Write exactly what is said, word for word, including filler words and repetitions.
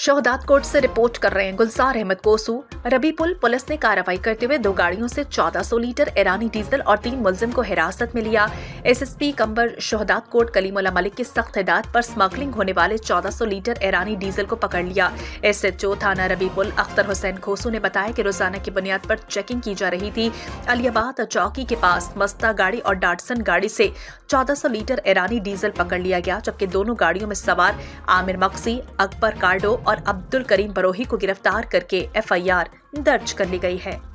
शोहदाद court से report कर रहे हैं गुलजार अहमद कोसू। रबीपुल पुलिस ने कार्रवाई करते हुए दो गाड़ियों से चौदह सौ लीटर ईरानी डीजल और तीन मुलजिम को हिरासत में लिया। एसएसपी कंबर शोहदाद कोर्ट कलीमुल्लाह मलिक की सख्त हिदायत पर स्मगलिंग होने वाले चौदह सौ लीटर ईरानी डीजल को पकड़ लिया। एसएचओ थाना रबीपुल अख्तर हुसैन खोसू ने बताया कि रोजाना की बुनियाद पर चेकिंग की जा रही थी। अलियाबाद चौकी के पास मस्ता गाड़ी और डाटसन गाड़ी से चौदह सौ लीटर ईरानी डीजल पकड़ लिया गया, जबकि दोनों गाड़ियों में सवार आमिर मक्सी, अकबर कार्डो और अब्दुल करीम बरोही को गिरफ्तार करके एफ आई आर दर्ज कर ली गई है।